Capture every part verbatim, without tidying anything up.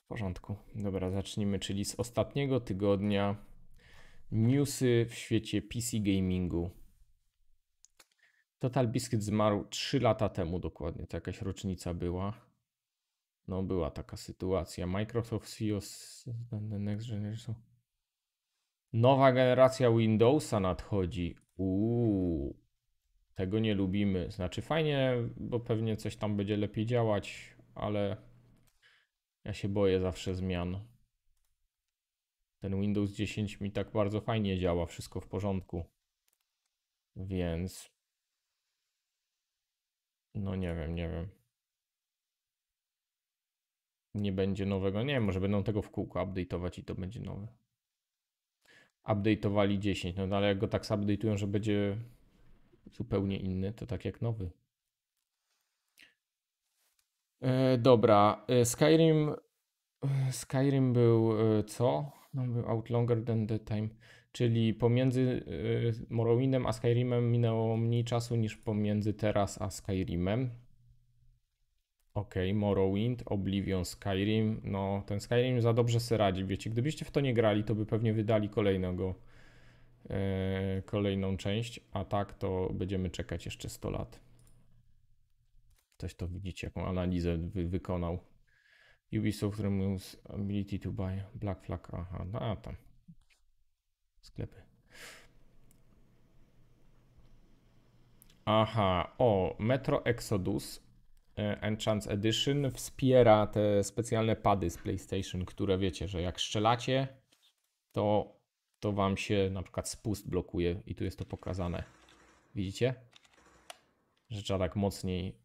W porządku. Dobra, zacznijmy, czyli z ostatniego tygodnia newsy w świecie P C gamingu. Total Biscuit zmarł trzy lata temu dokładnie, to jakaś rocznica była. No była taka sytuacja. Microsoft C E O the Next Generation. Nowa generacja Windowsa nadchodzi. Uuu, tego nie lubimy. Znaczy fajnie, bo pewnie coś tam będzie lepiej działać, ale ja się boję zawsze zmian. Ten Windows dziesięć mi tak bardzo fajnie działa, wszystko w porządku. Więc no nie wiem, nie wiem. Nie będzie nowego. Nie wiem, może będą tego w kółko update'ować i to będzie nowe. Update'owali dziesięć, no ale jak go tak update'ują, że będzie zupełnie inny, to tak jak nowy. E, dobra, e, Skyrim e, Skyrim był e, co? No, był out longer than the time, czyli pomiędzy e, Morrowindem a Skyrimem minęło mniej czasu niż pomiędzy teraz a Skyrimem. Ok, Morrowind, Oblivion, Skyrim. No, ten Skyrim za dobrze se radzi. Wiecie, gdybyście w to nie grali, to by pewnie wydali kolejnego, e, kolejną część, a tak to będziemy czekać jeszcze sto lat. Coś to widzicie, jaką analizę wy, wykonał. Ubisoft removes ability to buy Black Flag. Aha, no a tam. Sklepy. Aha, o, Metro Exodus e, Enchants Edition wspiera te specjalne pady z PlayStation, które wiecie, że jak strzelacie, to, to wam się na przykład spust blokuje i tu jest to pokazane. Widzicie? Że trzeba tak mocniej.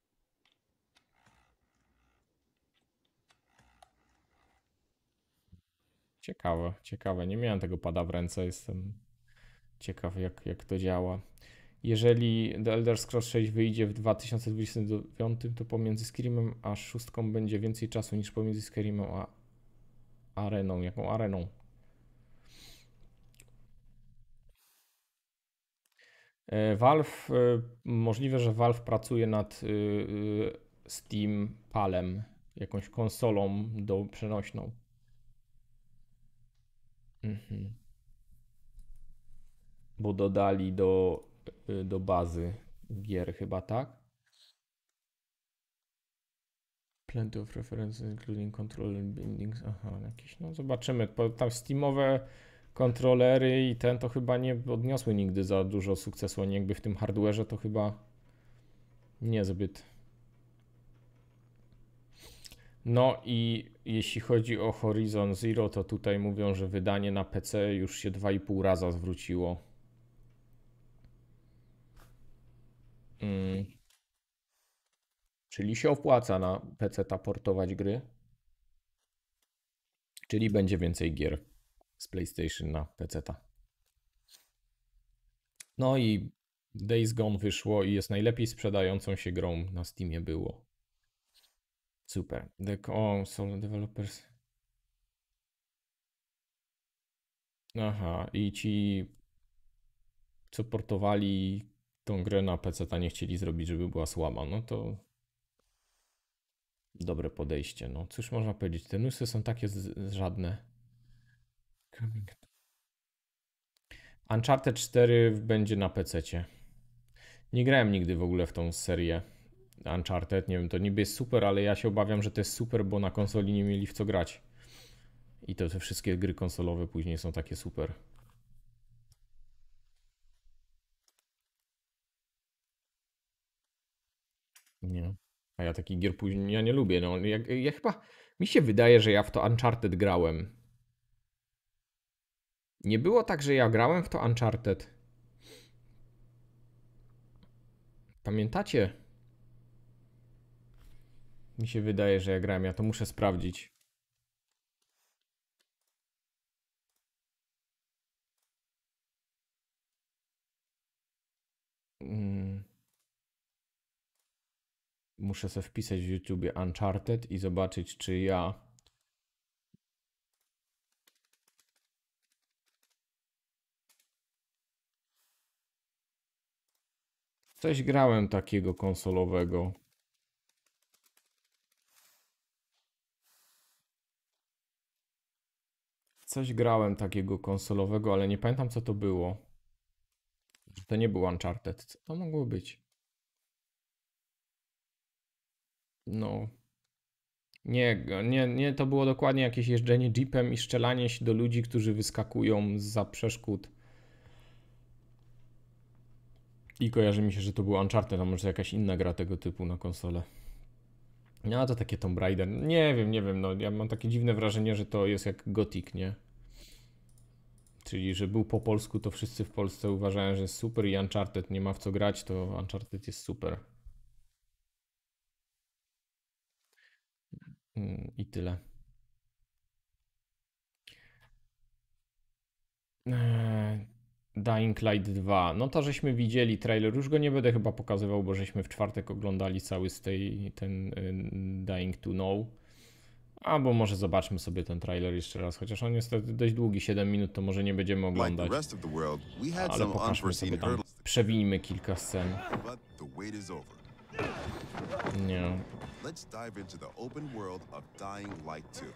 Ciekawe, ciekawe. Nie miałem tego pada w ręce, jestem ciekaw jak, jak to działa. Jeżeli The Elder Scrolls sześć wyjdzie w dwa tysiące dwudziestym dziewiątym, to pomiędzy Skyrimem a szóstką będzie więcej czasu niż pomiędzy Skyrimem a Areną. Jaką Areną? E, Valve, e, możliwe, że Valve pracuje nad e, e, Steam Palem, jakąś konsolą do przenośną. Mhm. Bo dodali do, e, do bazy gier chyba, tak? Plenty of references, including controller bindings. Aha, jakieś, no zobaczymy. Tam Steamowe kontrolery i ten to chyba nie odniosły nigdy za dużo sukcesu. Oni jakby w tym hardware'ze to chyba niezbyt. No i jeśli chodzi o Horizon Zero, to tutaj mówią, że wydanie na P C już się dwa i pół raza zwróciło. Mm. Czyli się opłaca na P C ta portować gry. Czyli będzie więcej gier z PlayStation na P C ta. No i Days Gone wyszło i jest najlepiej sprzedającą się grą na Steamie było. Super. The Console Developers. Aha, i ci, co portowali tą grę na P C, ta nie chcieli zrobić, żeby była słaba. No to dobre podejście. No cóż można powiedzieć, te newsy są takie z- żadne. Uncharted cztery będzie na P C-cie. Nie grałem nigdy w ogóle w tą serię Uncharted. Nie wiem, to niby jest super, ale ja się obawiam, że to jest super, bo na konsoli nie mieli w co grać. I to te wszystkie gry konsolowe później są takie super. Nie. A ja takich gier później ja nie lubię. No, ja, ja chyba. Mi się wydaje, że ja w to Uncharted grałem. Nie było tak, że ja grałem w to Uncharted. Pamiętacie? Mi się wydaje, że ja grałem. Ja to muszę sprawdzić. Mm, muszę sobie wpisać w YouTubie Uncharted i zobaczyć, czy ja. Coś grałem takiego konsolowego. Coś grałem takiego konsolowego, ale nie pamiętam co to było. To nie był Uncharted. Co to mogło być? No. Nie, nie, nie, to było dokładnie jakieś jeżdżenie jeepem i strzelanie się do ludzi, którzy wyskakują zza przeszkód. I kojarzy mi się, że to był Uncharted, a może jakaś inna gra tego typu na konsolę. No to takie Tomb Raider. Nie wiem, nie wiem, no ja mam takie dziwne wrażenie, że to jest jak Gothic, nie? Czyli, że był po polsku, to wszyscy w Polsce uważają, że jest super i Uncharted nie ma w co grać, to Uncharted jest super. Mm, I tyle. Eee, Dying Light dwa. No to żeśmy widzieli trailer. Już go nie będę chyba pokazywał, bo żeśmy w czwartek oglądali cały z tej, ten y, Dying to Know. Albo może zobaczmy sobie ten trailer jeszcze raz, chociaż on jest dość długi, siedem minut, to może nie będziemy Like the oglądać. rest of the world, we had Ale some pokażmy sobie unforeseen tam, hurdles, przewinijmy kilka scen. but the wait is over. Nie. Let's dive into the open world of Dying Light two.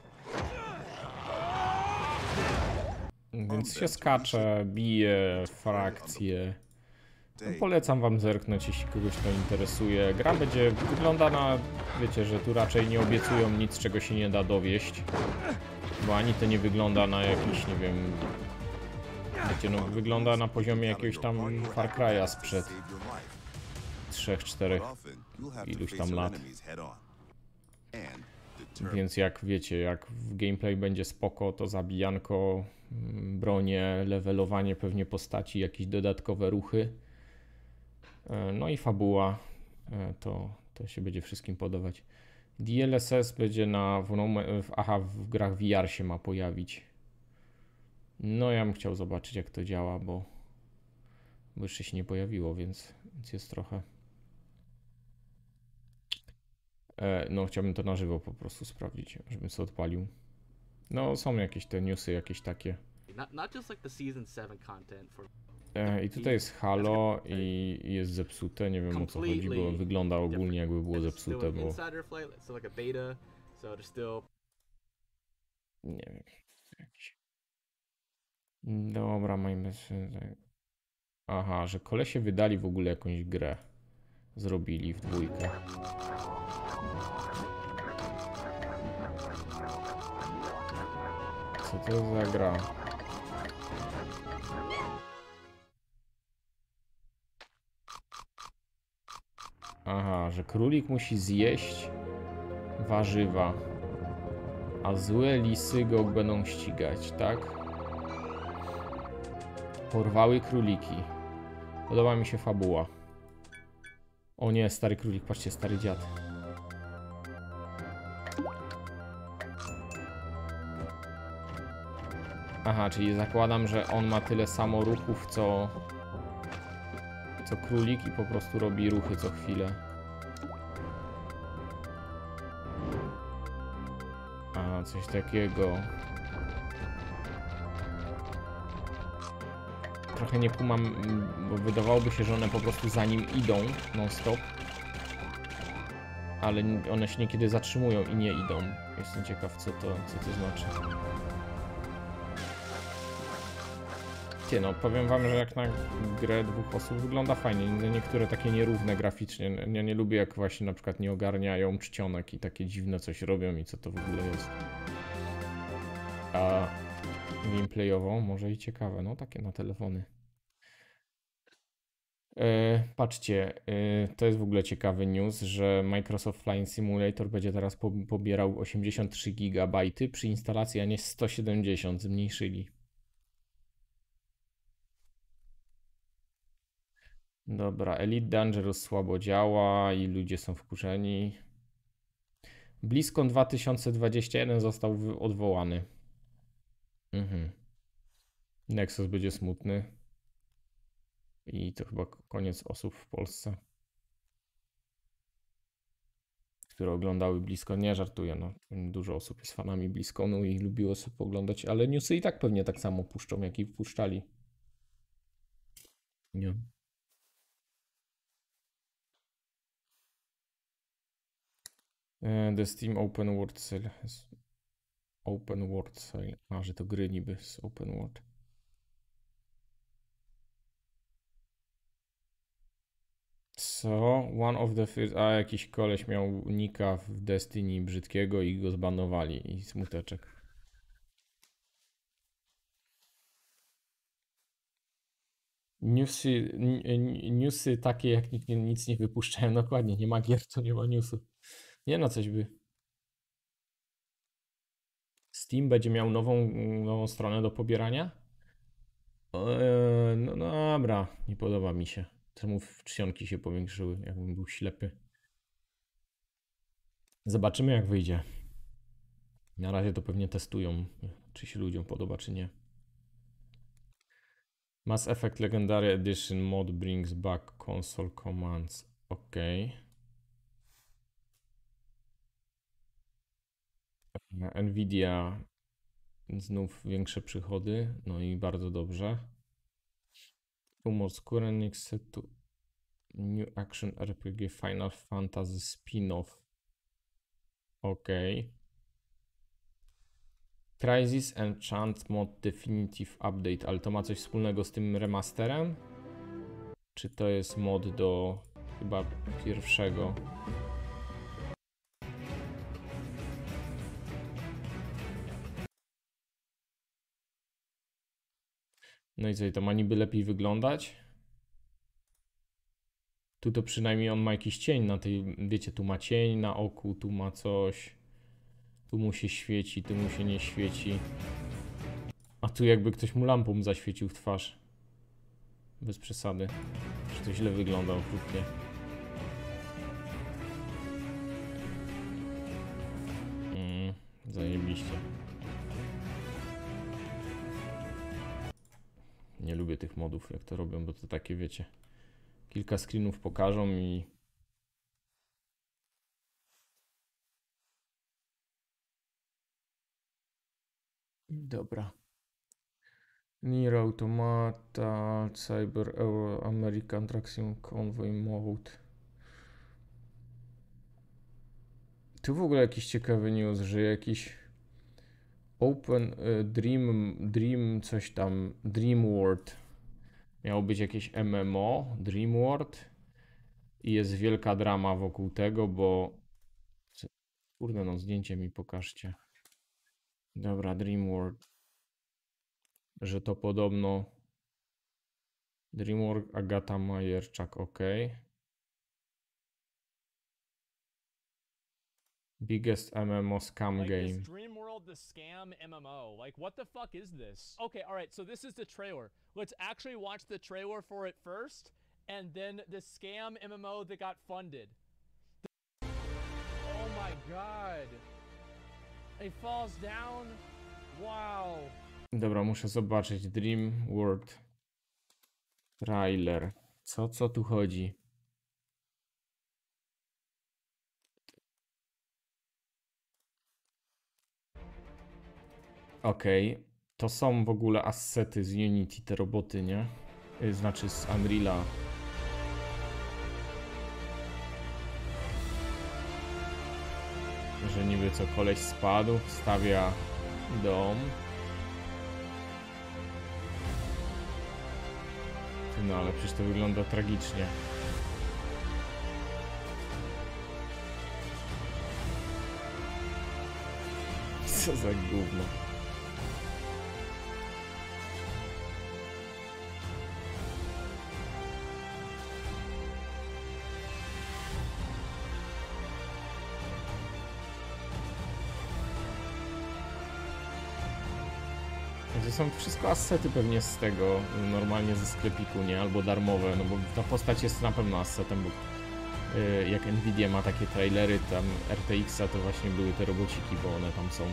Więc się skacze, bije, frakcje. No, polecam wam zerknąć, jeśli kogoś to interesuje. Gra będzie, wygląda na, wiecie, że tu raczej nie obiecują nic, czego się nie da dowieść. Bo ani to nie wygląda na jakiś, nie wiem, wiecie, no wygląda na poziomie jakiegoś tam Far Cry'a sprzed trzech, czterech iluś tam lat. Więc jak wiecie, jak w gameplay będzie spoko, to zabijanko, mm, bronie, levelowanie pewnie postaci, jakieś dodatkowe ruchy. E, No i fabuła, e, to, to się będzie wszystkim podobać. D L S S będzie na, w, w, aha, w grach V R się ma pojawić. No ja bym chciał zobaczyć jak to działa, bo, bo jeszcze się nie pojawiło, więc, więc jest trochę... E, no chciałbym to na żywo po prostu sprawdzić, żebym sobie odpalił. No są jakieś te newsy, jakieś takie. Not, not just like the season seven content for E, I tutaj jest Halo i i jest zepsute, nie wiem o co chodzi, bo wygląda ogólnie jakby było it's still zepsute, an bo insider flight, it's still like a beta, so there's still nie wiem. Jakiś... Dobra, mamy... Aha, że kolesie wydali w ogóle jakąś grę. Zrobili w dwójkę. Co to za gra? Aha, że królik musi zjeść warzywa, a złe lisy go będą ścigać, tak? Porwały króliki. Podoba mi się fabuła. O nie, stary królik, patrzcie, stary dziad. Aha, czyli zakładam, że on ma tyle samo ruchów, co... co królik i po prostu robi ruchy co chwilę. A, coś takiego. Trochę nie kumam, bo wydawałoby się, że one po prostu za nim idą non-stop. Ale one się niekiedy zatrzymują i nie idą. Jestem ciekaw, co to, co to znaczy. Ty, no powiem wam, że jak na grę dwóch osób wygląda fajnie. Niektóre takie nierówne graficznie. Ja nie lubię, jak właśnie na przykład nie ogarniają czcionek i takie dziwne coś robią i co to w ogóle jest. A gameplayowo może i ciekawe, no takie na telefony. E, patrzcie, e, to jest w ogóle ciekawy news, że Microsoft Flight Simulator będzie teraz po, pobierał osiemdziesiąt trzy gigabajty przy instalacji, a nie sto siedemdziesiąt, zmniejszyli. Dobra, Elite Dangerous słabo działa i ludzie są wkurzeni. BlizzCon dwa tysiące dwudziesty jeden został wy- odwołany. Mhm. Nexus będzie smutny. I to chyba koniec osób w Polsce, które oglądały BlizzCon. Nie żartuję, no. Dużo osób jest fanami BlizzConu i lubiło sobie oglądać, ale newsy i tak pewnie tak samo puszczą, jak i puszczali. Nie. E, The Steam Open World Sale. Open World Sale. A, że to gry niby z Open World. Co? One of the first... A, jakiś koleś miał nika w Destiny brzydkiego i go zbanowali. I smuteczek. Newsy, newsy takie jak nikt nic nie wypuszczają. Dokładnie, nie ma gier, to nie ma newsów. Nie no, coś by... Steam będzie miał nową, nową stronę do pobierania? Eee, no dobra, nie podoba mi się. Czemu czcionki się powiększyły, jakbym był ślepy. Zobaczymy jak wyjdzie. Na razie to pewnie testują, czy się ludziom podoba, czy nie. Mass Effect Legendary Edition mod brings back console commands. Ok. Nvidia znów większe przychody, no i bardzo dobrze. Humor Square Enix set to New Action R P G Final Fantasy spin-off. Ok. Crysis Enchant Mod Definitive Update, ale to ma coś wspólnego z tym remasterem? Czy to jest mod do chyba pierwszego? No i co, to ma niby lepiej wyglądać? Tu to przynajmniej on ma jakiś cień na tej, wiecie, tu ma cień na oku, tu ma coś. Tu mu się świeci, tu mu się nie świeci. A tu jakby ktoś mu lampą zaświecił w twarz. Bez przesady. Że to źle wygląda okrutnie. Mm, zajebiście. Nie lubię tych modów, jak to robią, bo to takie, wiecie, kilka screenów pokażą i... Dobra. Nier Automata, Cyber Euro, American Traction Convoy Mode. Tu w ogóle jakiś ciekawy news, że jakiś Open y, Dream, Dream coś tam, Dream World. Miało być jakieś M M O, Dream World. I jest wielka drama wokół tego, bo... Kurde no, zdjęcie mi pokażcie. Dobra, Dream World. Że to podobno DreamWorks Agata Majerczak, ok. Biggest M M O scam like game. This Dreamworld the scam M M O. Like what the fuck is this? Okay, all right. So this is the trailer. Let's actually watch the trailer for it first, and then the scam M M O that got funded. Oh my god. It falls down. Wow. Dobra, muszę zobaczyć Dream World trailer. Co, co tu chodzi? Okej, okay. To są w ogóle assety z Unity, te roboty, nie? Znaczy z Unreala. Że niby co, koleś spadł, stawia dom. No ale przecież to wygląda tragicznie. Co za gówno. To są wszystko assety pewnie z tego, normalnie ze sklepiku, nie? Albo darmowe, no bo ta postać jest na pewno assetem, bo yy, jak Nvidia ma takie trailery, tam R T X-a, to właśnie były te robociki, bo one tam są.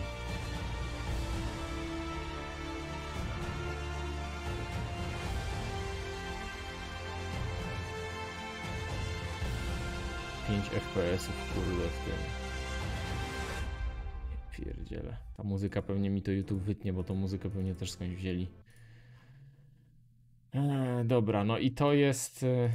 pięć F P S-ów, kurde, w tym. Pierdziele. Ta muzyka pewnie mi to YouTube wytnie, bo tą muzykę pewnie też skądś wzięli. Eee, dobra, no i to jest... Yy...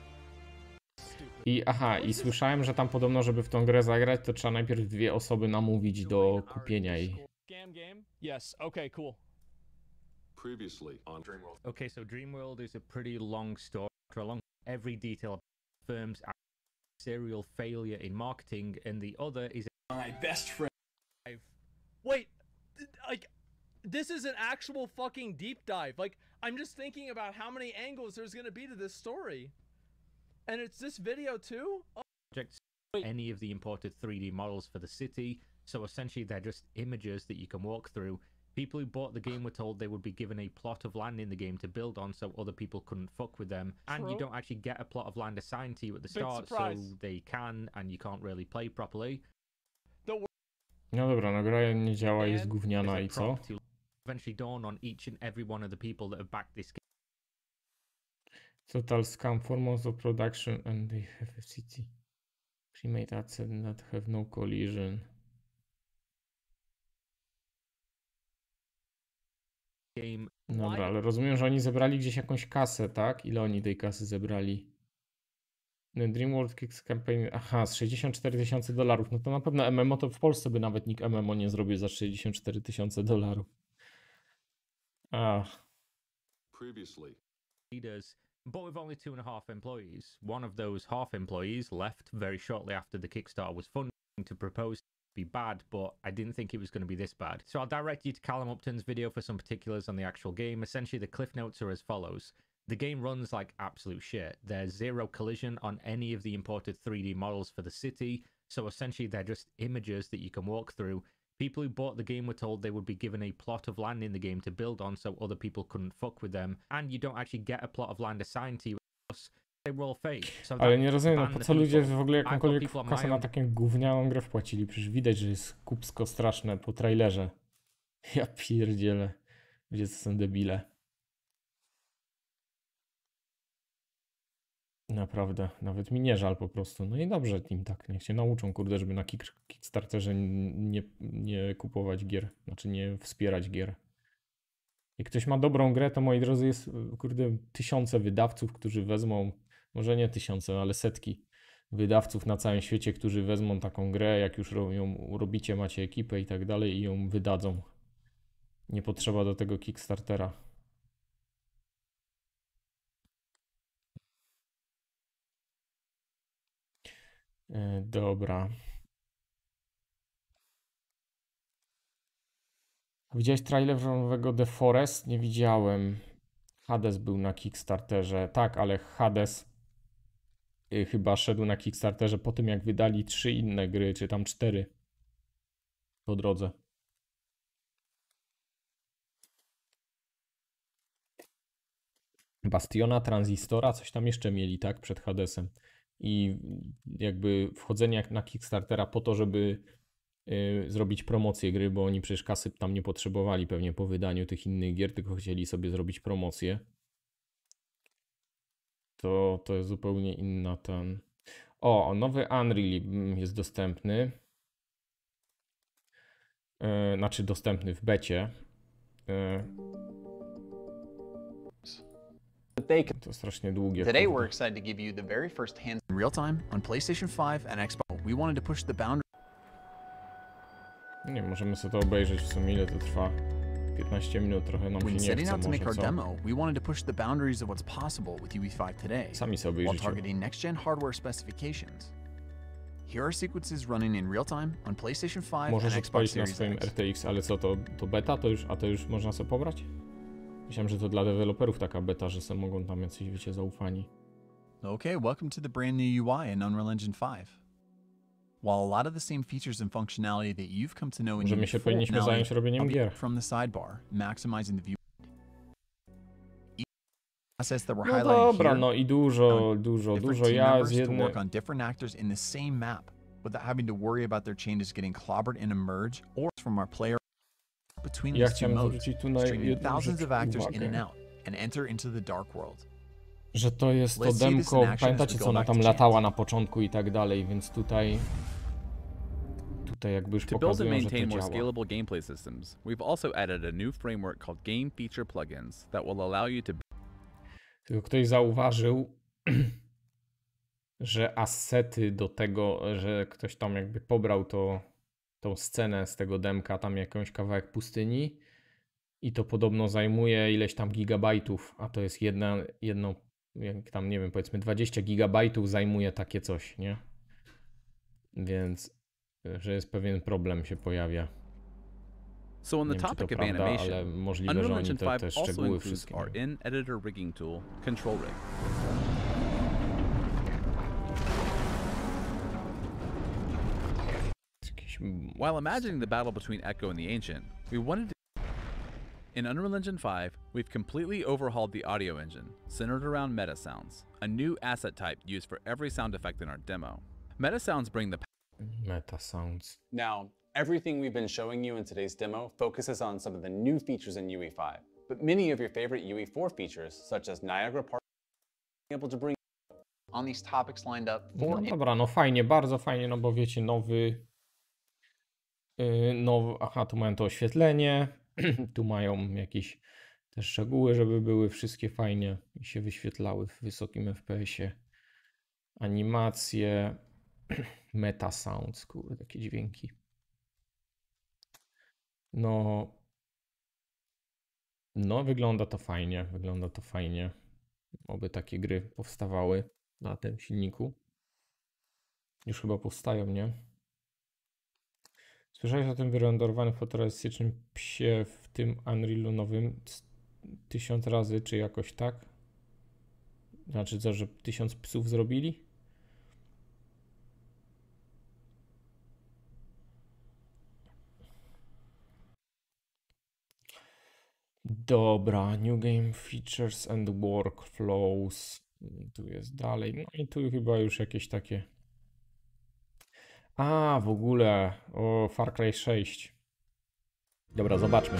I aha, i słyszałem, że tam podobno, żeby w tą grę zagrać, to trzeba najpierw dwie osoby namówić do kupienia jej. Scam game? Yes. Okay, cool. Previously on Dreamworld. Okay, so Dreamworld is a pretty long story. After a long, every detail of the firm's serial failure in marketing, and the other is My best friend. Wait, th- like, this is an actual fucking deep dive. Like, I'm just thinking about how many angles there's gonna be to this story. And it's this video too? Oh, projects any of the imported three D models for the city. So essentially, they're just images that you can walk through. People who bought the game were told they would be given a plot of land in the game to build on, so other people couldn't fuck with them. And you True. don't actually get a plot of land assigned to you at the Big start, so surprise. they can, and you can't really play properly. No dobra, no gra nie działa, jest And gówniana there's a i co? prompt to eventually dawn on each and every one of the people that have backed this game. Total scam forms of production and they have a city. Premade assets that have no collision. game. Dobra, ale rozumiem, że oni zebrali gdzieś jakąś kasę, tak? Ile oni tej kasy zebrali? No, Dreamworld Kicks Campaign, aha, z sześćdziesiąt cztery tysiące dolarów. No to na pewno M M O to w Polsce by nawet nikt M M O nie zrobił za sześćdziesiąt cztery tysiące dolarów. Ach. Previously. Leaders, but with only two and a half employees. One of those half employees left very shortly after the Kickstarter was funded to propose to be bad, but I didn't think it was going to be this bad. So I'll direct you to Callum Upton's video for some particulars on the actual game. Essentially, the cliff notes are as follows. The game runs like absolute shit. There's zero collision on any of the imported three D models for the city, so essentially they're just images that you can walk through. People who bought the game were told they would be given a plot of land in the game to build on, so other people couldn't fuck with them. And you don't actually get a plot of land assigned to you. They were all fake. So Ale that nie rozumiem, no banned po the co ludzie people. w ogóle I've got jakąkolwiek people on my kasę na own- taką gównianą grę wpłacili? Przecież widać, że jest kupsko straszne po trailerze. Ja pierdzielę. Ludzie to są debile. Naprawdę, nawet mi nie żal po prostu. No i dobrze im tak, niech się nauczą, kurde, żeby na kick, Kickstarterze nie, nie kupować gier, znaczy nie wspierać gier. Jak ktoś ma dobrą grę, to moi drodzy jest, kurde, tysiące wydawców, którzy wezmą, może nie tysiące, ale setki wydawców na całym świecie, którzy wezmą taką grę, jak już ro- ją robicie, macie ekipę i tak dalej i ją wydadzą. Nie potrzeba do tego Kickstartera. E, Dobra. Widziałeś trailer nowego The Forest? Nie widziałem. Hades był na Kickstarterze. Tak, ale Hades y, chyba szedł na Kickstarterze po tym, jak wydali trzy inne gry, czy tam cztery po drodze. Bastiona, Transistora, coś tam jeszcze mieli, tak, przed Hadesem. I jakby wchodzenie jak na Kickstartera po to, żeby y, zrobić promocję gry, bo oni przecież kasy tam nie potrzebowali pewnie po wydaniu tych innych gier, tylko chcieli sobie zrobić promocję. To, to jest zupełnie inna ten... O, nowy Unreal mm, jest dostępny. E, znaczy dostępny w becie. E, They can. to strasznie długie. Today kurde. we're excited to give you the very first hands In real time on PlayStation five and Xbox. We wanted to push the boundary. Nie, możemy sobie to obejrzeć w sumie, ile to trwa. piętnaście minut, trochę nam się When nie setting chce out to make może, our co? demo, we wanted to push the boundaries of what's possible with U E five today, Sami sobie while obejrzycie. targeting next-gen hardware specifications. Here are sequences running in real time on PlayStation five Możesz and Xbox odpalić na Series swoim X. R T X, ale co to, to beta? To już, a to już można sobie pobrać? Myślałem, że to dla deweloperów taka beta, że sobie mogą tam jacyś, wiecie, zaufani. Okay, welcome to the brand new U I in Unreal Engine five. While a lot of the same features and functionality that you've come to know in Możemy się U E four powinniśmy now zająć robieniem are gier. from the sidebar, maximizing the view. Assets that we're No highlighting dobra, here, no i dużo, dużo, different dużo. team Ja members z to jednym... work on different actors in the same map without having to worry about their changes getting clobbered in a merge or from our player between Ja these two chciałem modes, zwrócić tu na streaming jedną thousands rzecz of actors in and uwagę, out and enter into the dark world. że to jest to Let's see this in demko, action as pamiętacie we co go ona back tam to latała chance. na początku i tak dalej, więc tutaj tutaj jakby już To build and pokazują, że to maintain more działa. scalable gameplay systems, we've also added a new framework called Game Feature Plugins that will allow you to Tylko ktoś zauważył, że assety do tego, że ktoś tam jakby pobrał to, tą scenę z tego demka, tam jakąś kawałek pustyni i to podobno zajmuje ileś tam gigabajtów, a to jest jedna, jedno, jak tam nie wiem, powiedzmy dwadzieścia gigabajtów zajmuje takie coś, nie? Więc, że jest pewien problem się pojawia. So on the Nie wiem, czy to topic of prawda, ale animation, możliwe, Unreal że oni Engine te, five te also szczegóły includes wszystkie. our in-editor rigging tool, Control Rig. Jakieś... While imagining the battle between Echo and the Ancient, we wanted to... In Unreal Engine five, we've completely overhauled the audio engine, centered around meta sounds, a new asset type used for every sound effect in our demo. Meta sounds bring the Meta sounds. Now, everything we've been showing you in today's demo focuses on some of the new features in U E five, but many of your favorite U E four features, such as Niagara Park, are able to bring On these topics lined up for No dobra, no fajnie, bardzo fajnie, no bo wiecie, nowy... Yy, nowy aha, tu mają to oświetlenie, tu mają jakieś te szczegóły, żeby były wszystkie fajnie i się wyświetlały w wysokim F P S-ie. Animacje, meta sounds, kurde, takie dźwięki. No, no wygląda to fajnie, wygląda to fajnie. Oby takie gry powstawały na tym silniku. Już chyba powstają, nie? Słyszałeś o tym wyrenderowanym fotorealistycznym psie w tym Unrealu nowym tysiąc razy, czy jakoś tak? Znaczy co, że tysiąc psów zrobili? Dobra, New Game Features and Workflows. Tu jest dalej. No i tu chyba już jakieś takie... A, w ogóle, o Far Cry sześć. Dobra, zobaczmy.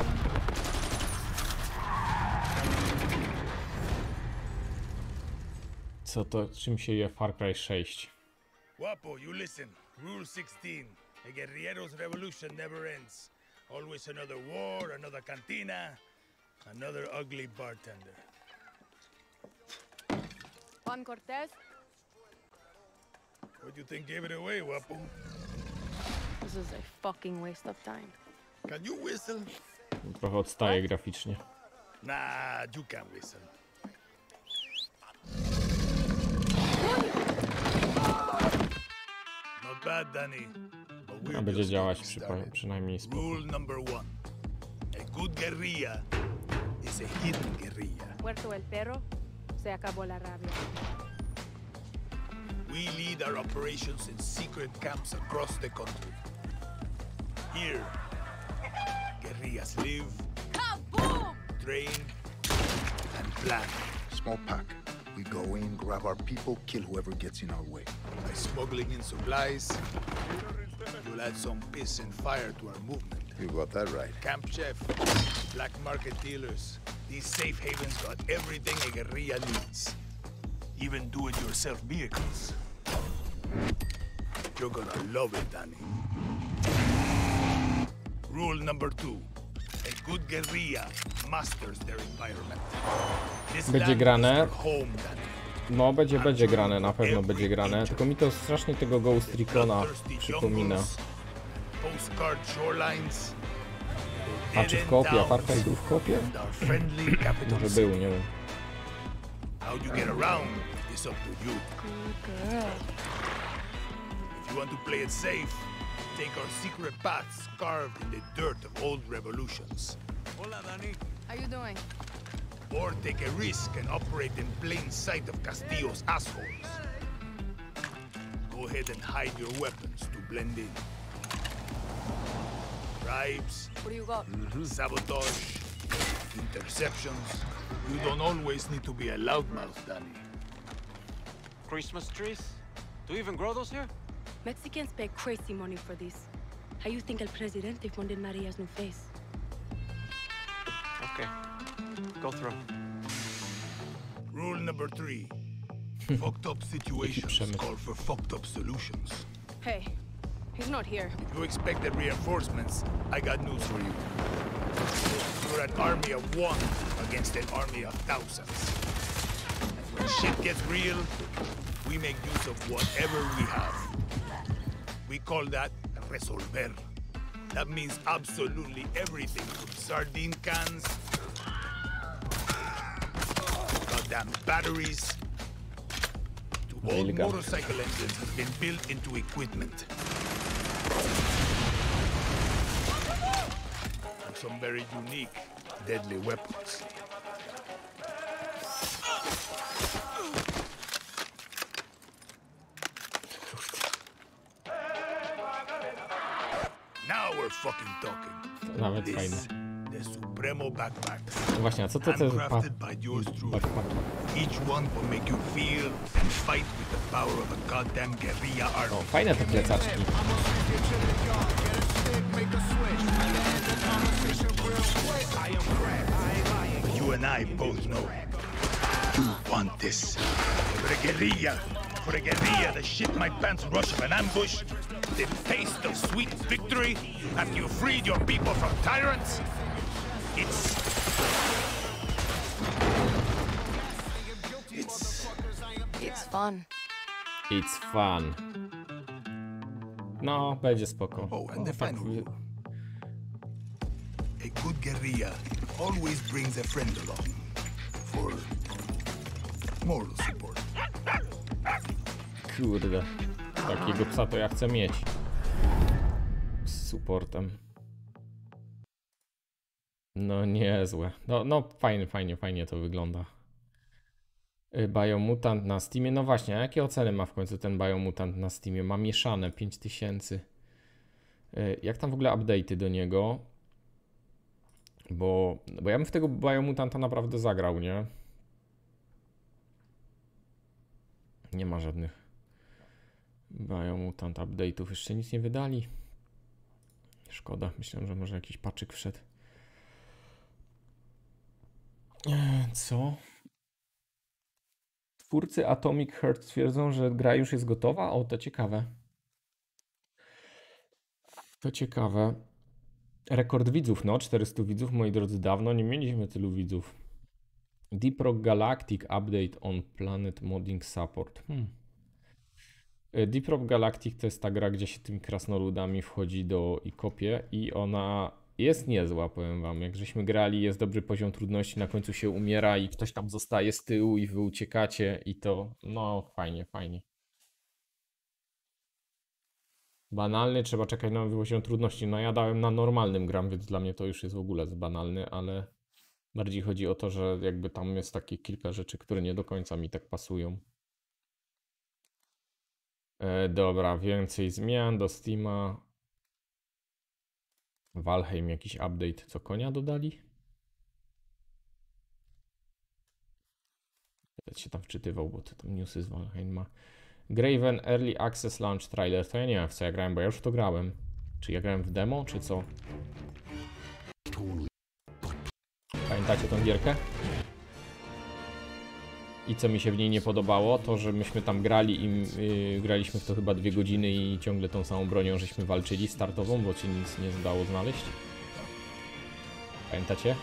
Co to, czym się je Far Cry sześć? Guapo, you listen. Rule sixteen. A guerrillero's revolution never ends. Always another war, another cantina, another ugly bartender. Juan Cortez? What do you think gave it away, Guapo? This is a fucking waste of time. Can you whistle? Trochę odstaje graficznie. Nah, you can't whistle. Not bad, Danny. But we're A będzie just działać getting przy, started. przynajmniej spoko. Rule number one. A good guerrilla is a hidden guerrilla. Muerto el perro, se acabó la rabia. We lead our operations in secret camps across the country. Here, guerrillas live, Kaboom! train, and plan. Small pack. We go in, grab our people, kill whoever gets in our way. By smuggling in supplies, you'll add some piss and fire to our movement. You got that right. Camp chef, black market dealers, these safe havens got everything a guerrilla needs. Even do-it-yourself vehicles. You're gonna love it, Danny. Rule number two. A good guerrilla masters their environment. This Będzie land grane. is their home, Danny. No, będzie, będzie grane, na pewno będzie grane. Tylko mi to strasznie tego Ghost Recona przypomina. Postcard shorelines. A czy w kopie? A Far Cry był w kopie? Może był, nie wiem. How you get around is up to you. Good girl. If you want to play it safe, take our secret paths carved in the dirt of old revolutions. Hola, Danny. How you doing? Or take a risk and operate in plain sight of Castillo's assholes. Go ahead and hide your weapons to blend in. Bribes, What do you got? sabotage, interceptions. You don't always need to be a loudmouth, Danny. Christmas trees? Do you even grow those here? Mexicans pay crazy money for this. How you think El Presidente funded Maria's new face? Okay. Go through. Rule number three. Fucked up situations call for fucked up solutions. Hey, he's not here. If you expected reinforcements, I got news for you. You're an army of one against an army of thousands. And when shit gets real, we make use of whatever we have. We call that resolver. That means absolutely everything from sardine cans, goddamn batteries, to old motorcycle engines has been built into equipment. And some very unique, deadly weapons. Now we're fucking talking. Nawet This, fajne. the Supremo backpacks. No właśnie, a co to te Handcrafted by yours truly. Each one will make you feel and fight with the power of a goddamn guerrilla army. O, fajne te plecaczki. You and I both know you want this. For a guerrilla, for a guerrilla that shit my pants rush of an ambush, the taste of sweet victory after you freed your people from tyrants. It's It's It's fun. It's fun. No, będzie spoko. Oh, and O, the tak, final wy- rule. A good guerrilla always brings a friend along for moral support. Kurde. Takiego psa to ja chcę mieć. Z supportem. No niezłe. No, no fajnie, fajnie, fajnie to wygląda. Y, Biomutant na Steamie. No właśnie, a jakie oceny ma w końcu ten Biomutant na Steamie? Ma mieszane pięć tysięcy. Y, Jak tam w ogóle update'y do niego? Bo, bo ja bym w tego Biomutanta naprawdę zagrał, nie? Nie ma żadnych Biomutant update'ów. Jeszcze nic nie wydali. Szkoda. Myślałem, że może jakiś paczyk wszedł. Eee, Co? Twórcy Atomic Heart twierdzą, że gra już jest gotowa? O, to ciekawe. To ciekawe. Rekord widzów, no, czterysta widzów, moi drodzy, dawno nie mieliśmy tylu widzów. Deep Rock Galactic Update on Planet Modding Support. Hmm. Deep Rock Galactic to jest ta gra, gdzie się tymi krasnoludami wchodzi do i kopie i ona jest niezła, powiem wam. Jak żeśmy grali, jest dobry poziom trudności, na końcu się umiera i ktoś tam zostaje z tyłu i wy uciekacie i to, no, fajnie, fajnie. Banalny, trzeba czekać na nowy poziom trudności. No ja dałem na normalnym gram, więc dla mnie to już jest w ogóle banalny, ale bardziej chodzi o to, że jakby tam jest takie kilka rzeczy, które nie do końca mi tak pasują. E, dobra, więcej zmian do Steama. Valheim jakiś update, co konia dodali? Będę się tam wczytywał, bo to tam newsy z Valheim ma. Graven Early Access Launch Trailer. To ja nie wiem, w co ja grałem, bo ja już to grałem. Czy ja grałem w demo, czy co? Pamiętacie tą gierkę? I co mi się w niej nie podobało, to że myśmy tam grali i yy, graliśmy w to chyba dwie godziny i ciągle tą samą bronią żeśmy walczyli startową, bo ci nic nie zdało znaleźć. Pamiętacie?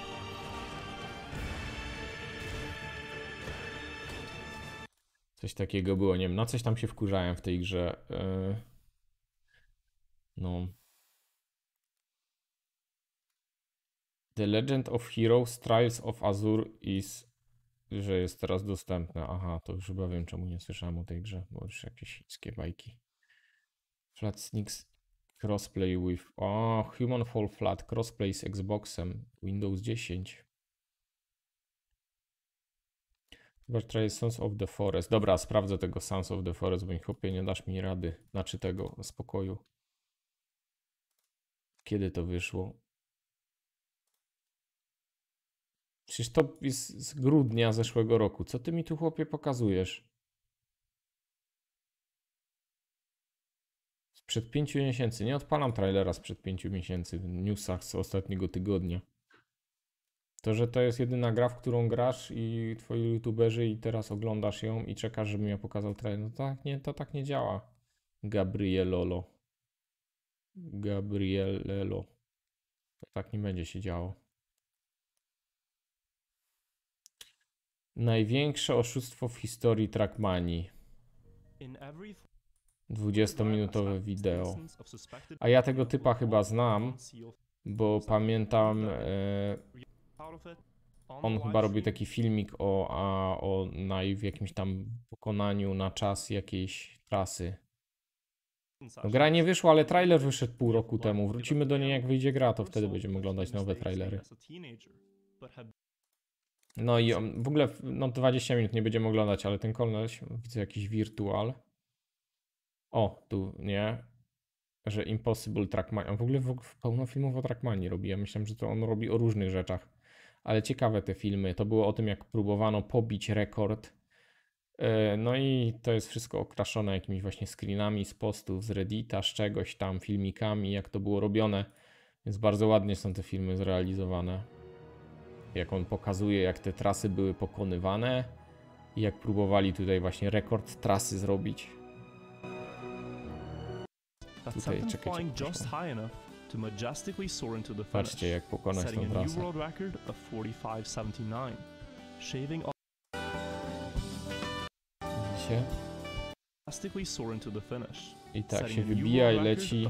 Coś takiego było, nie wiem, na coś tam się wkurzałem w tej grze. Yy... No. The Legend of Heroes Trials of Azure is, że jest teraz dostępne. Aha, to już chyba wiem, czemu nie słyszałem o tej grze, bo już jakieś chińskie bajki. Flat Sneaks crossplay with... O, Human Fall Flat crossplay z Xboxem Windows dziesięć. Chyba try Sons of the Forest. Dobra, sprawdzę tego Sons of the Forest, bo chłopie, nie dasz mi rady. Znaczy tego, spokoju. Kiedy to wyszło? Przecież to jest z grudnia zeszłego roku. Co ty mi tu, chłopie, pokazujesz? Sprzed pięciu miesięcy. Nie odpalam trailera sprzed pięciu miesięcy w newsach z ostatniego tygodnia. To, że to jest jedyna gra, w którą grasz i twoi youtuberzy i teraz oglądasz ją i czekasz, żebym ja pokazał trailer. No tak nie, to tak nie działa. Gabrielolo. Gabrielelo. To tak nie będzie się działo. Największe oszustwo w historii Trackmanii. dwudziestominutowe wideo. A ja tego typa chyba znam, bo pamiętam, e, on chyba robił taki filmik o, a, o na, w jakimś tam pokonaniu na czas jakiejś trasy. No, gra nie wyszła, ale trailer wyszedł pół roku temu. Wrócimy do niej jak wyjdzie gra, to wtedy będziemy oglądać nowe trailery. No i on, w ogóle no dwadzieścia minut nie będziemy oglądać, ale ten koleś, widzę jakiś wirtual. O, tu nie. Że Impossible Trackmania. On w ogóle w, w pełnofilmowo Trackmanii robi. Ja myślałem, że to on robi o różnych rzeczach. Ale ciekawe te filmy. To było o tym, jak próbowano pobić rekord. No i to jest wszystko okraszone jakimiś właśnie screenami z postów, z Reddita, z czegoś tam, filmikami, jak to było robione. Więc bardzo ładnie są te filmy zrealizowane. Jak on pokazuje, jak te trasy były pokonywane i jak próbowali tutaj właśnie rekord trasy zrobić. Tutaj, czekajcie, patrzcie, jak pokonać tą trasę. Widzicie? I tak się wybija i leci.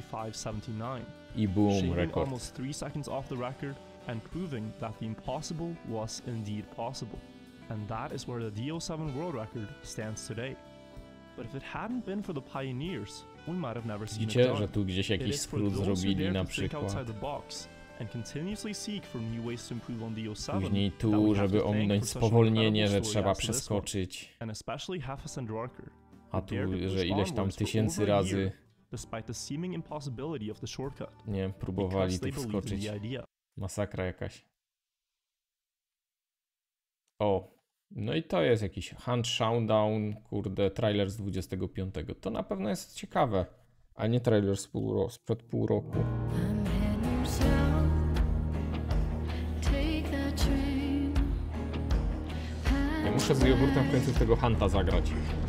I boom, rekord. And proving that the impossible was indeed possible. And that is where the D O seven world record stands today. But if it hadn't been for the pioneers, we might have never seen it Widzicie, done. że tu gdzieś jakiś skrót zrobili na przykład. And continuously seek for new ways to improve on D O seven. Później tu, żeby ominąć spowolnienie, że trzeba przeskoczyć. And especially Hafez Drucker. A tu, że ileś tam tysięcy razy despite the seeming impossibility of the shortcut. Nie, próbowali tu wskoczyć. Masakra jakaś. O, no i to jest jakiś Hunt Showdown, kurde, trailer z dwudziestego piątego. To na pewno jest ciekawe, a nie trailer z pół ro- sprzed pół roku. Ja muszę z jogurtem w końcu tego Hunta zagrać.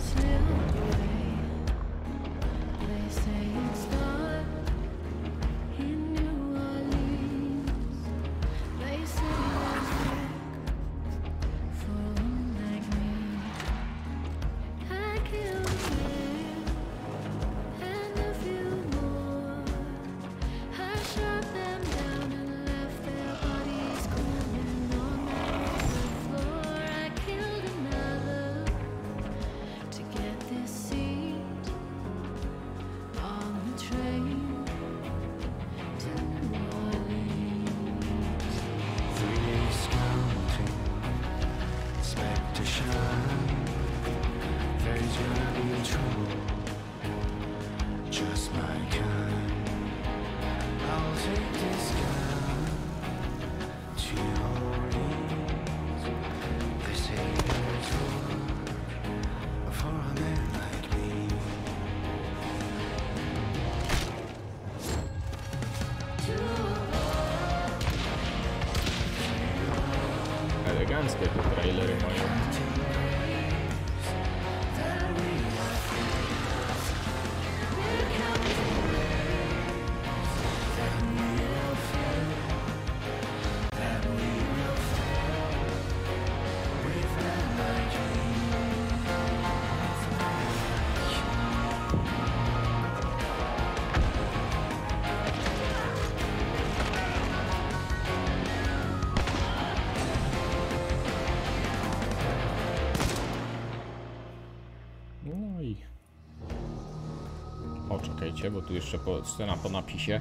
Eleganckie te trailery mają. No i... O, czekajcie, bo tu jeszcze po, scena po napisie.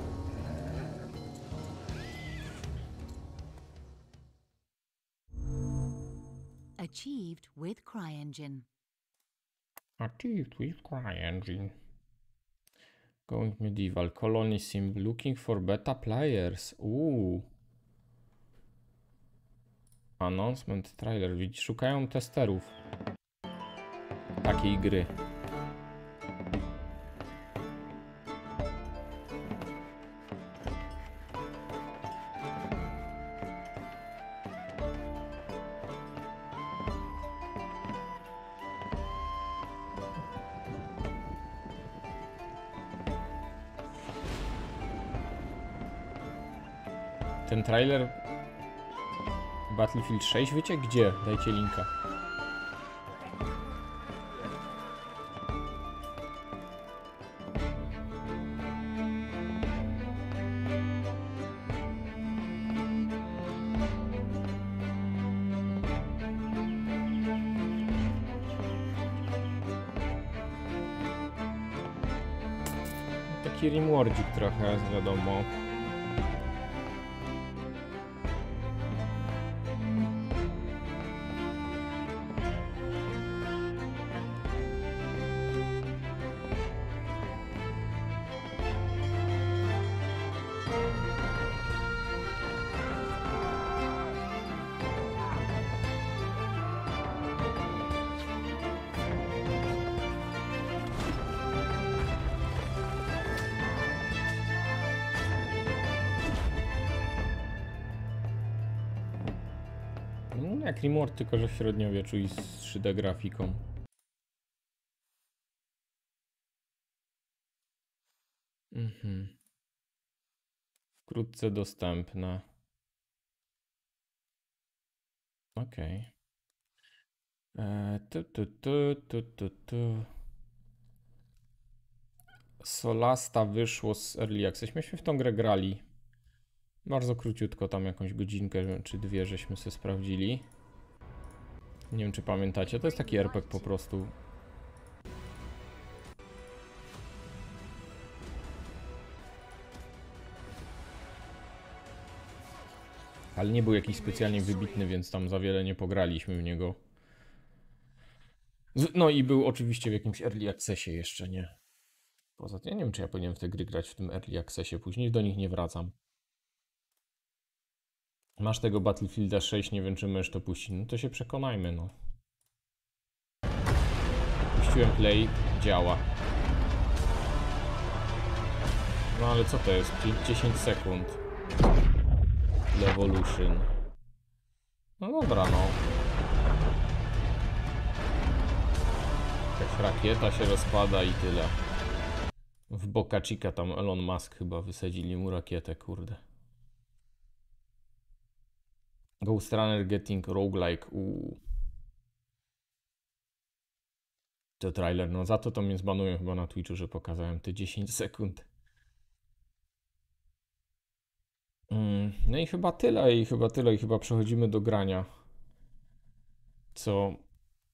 Achieved with CryEngine. Achieved with CryEngine. Going medieval. Colony sim. Looking for beta players. Uuu. Announcement trailer. Widzisz, szukają testerów takiej gry. Ten trailer Battlefield sześć wyciekł? Gdzie? Dajcie linka. taki rimwardzik trochę, wiadomo. Jak Rimworld, tylko że w średniowieczu i z trzy D grafiką. Mhm. Wkrótce dostępne. Okej. Okay. Tu, tu, tu, tu, tu, tu. Solasta wyszło z Early Access. Myśmy w tą grę grali. Bardzo króciutko, tam jakąś godzinkę czy dwie żeśmy sobie sprawdzili. Nie wiem, czy pamiętacie, to jest taki er pe gie po prostu. Ale nie był jakiś specjalnie wybitny, więc tam za wiele nie pograliśmy w niego. No i był oczywiście w jakimś Early Accessie jeszcze, nie? Poza tym, ja nie wiem, czy ja powinienem w te gry grać w tym Early Accessie, później do nich nie wracam. Masz tego Battlefielda sześć, nie wiem, czy możesz to puścić. No to się przekonajmy, no. Puściłem play, działa. No ale co to jest? dziesięć sekund. Evolution. No dobra, no. Jakaś rakieta się rozpada i tyle. W Boca Chica tam Elon Musk chyba wysadzili mu rakietę, kurde. Ghost Runner Getting Roguelike. Uuu. To trailer, no za to to mnie zbanują chyba na Twitchu, że pokazałem te dziesięć sekund. Mm, no i chyba tyle, i chyba tyle, i chyba przechodzimy do grania. Co?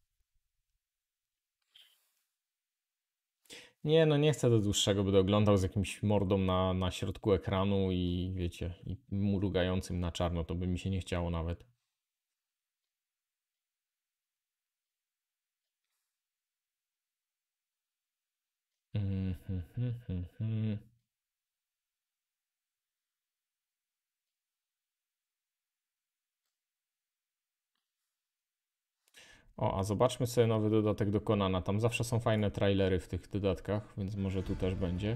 Nie, no nie chcę do dłuższego, będę oglądał z jakimś mordą na, na środku ekranu i wiecie, i mrugającym na czarno, to by mi się nie chciało nawet. Mm, hmm, hmm, hmm, hmm. O, a zobaczmy sobie nowy dodatek do Conana. Tam zawsze są fajne trailery w tych dodatkach, więc może tu też będzie.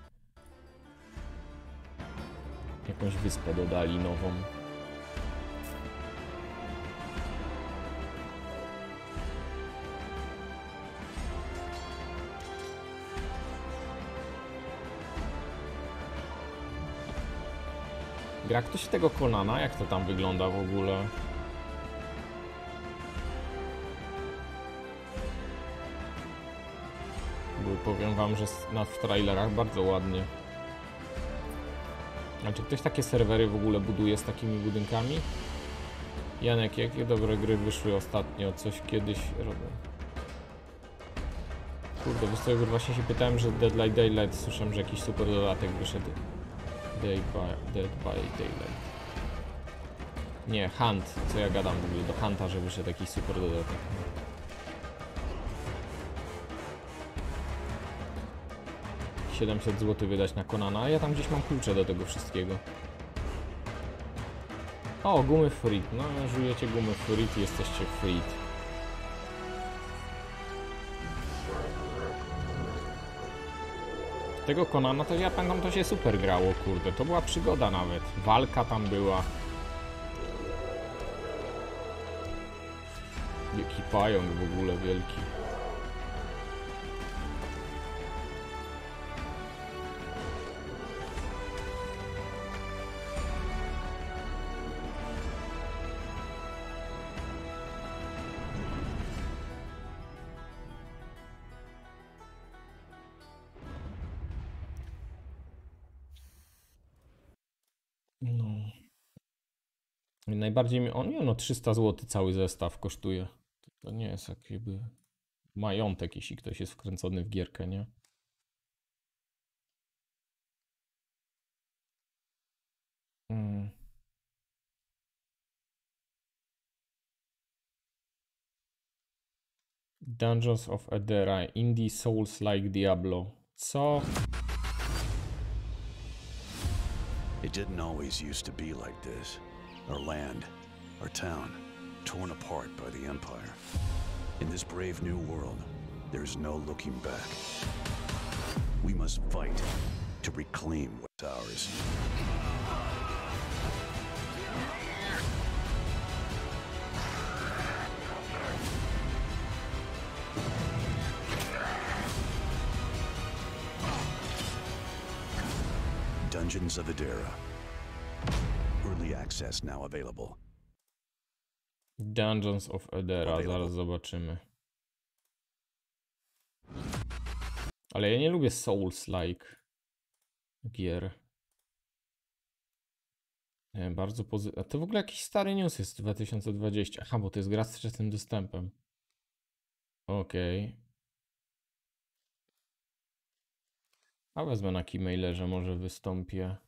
Jakąś wyspę dodali nową. Gra ktoś tego Conana? Jak to tam wygląda w ogóle? Bo powiem wam, że na, w trailerach bardzo ładnie. A czy ktoś takie serwery w ogóle buduje z takimi budynkami? Janek, jakie dobre gry wyszły ostatnio? Coś kiedyś robię. Kurde, wiesz co, już właśnie się pytałem, że Dead by Daylight, słyszałem, że jakiś super dodatek wyszedł. Dead by, Dead by Daylight. Nie, Hunt, co ja gadam w ogóle, do Hunta, że wyszedł jakiś super dodatek. siedemset złotych wydać na Conana, a ja tam gdzieś mam klucze do tego wszystkiego. O, gumy Frit. No, żujecie gumy Frit i jesteście Frit. Tego Conana to ja pamiętam, to się super grało, kurde. To była przygoda nawet. Walka tam była. Jaki pająk w ogóle wielki. No. Najbardziej mi... O nie, no trzysta złotych cały zestaw kosztuje. To nie jest jakby majątek, jeśli ktoś jest wkręcony w gierkę, nie? Dungeons of Edera, Indie Souls like Diablo. Co? It didn't always used to be like this. Our land, our town, torn apart by the Empire. In this brave new world, there's no looking back. We must fight to reclaim what's ours. Dungeons of Edera. Early access now available. Dungeons of Edera, zaraz zobaczymy. Ale ja nie lubię Souls-like gier. Nie, bardzo pozytywnie. A to w ogóle jakiś stary news jest dwa tysiące dwudziesty. Aha, bo to jest gra z wczesnym dostępem. Okej. Okay. A wezmę na Keymailerze, może wystąpię.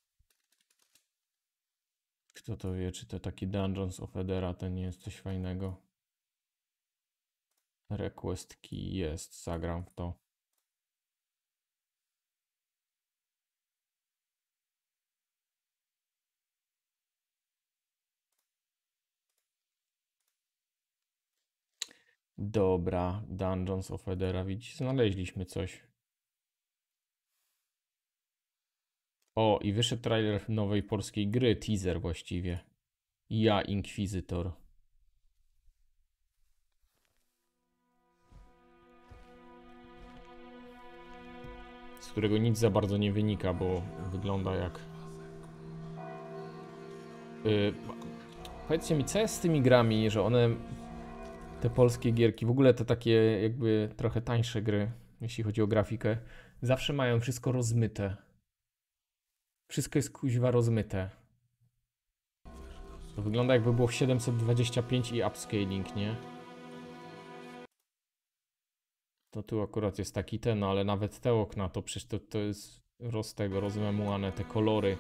Kto to wie, czy to taki Dungeons of Edera to nie jest coś fajnego. Request key jest, zagram w to. Dobra, Dungeons of Edera, widzicie, znaleźliśmy coś. O, i wyszedł trailer nowej polskiej gry, teaser właściwie. Ja, Inkwizytor. Z którego nic za bardzo nie wynika, bo wygląda jak... Yy, powiedzcie mi, co jest z tymi grami, że one... Te polskie gierki, w ogóle te takie jakby trochę tańsze gry, jeśli chodzi o grafikę, zawsze mają wszystko rozmyte. Wszystko jest kuźwa rozmyte. To wygląda jakby było siedemset dwadzieścia pięć i upscaling, nie? To tu akurat jest taki ten, no ale nawet te okna to przecież to, to jest roz tego rozmemułane, te kolory.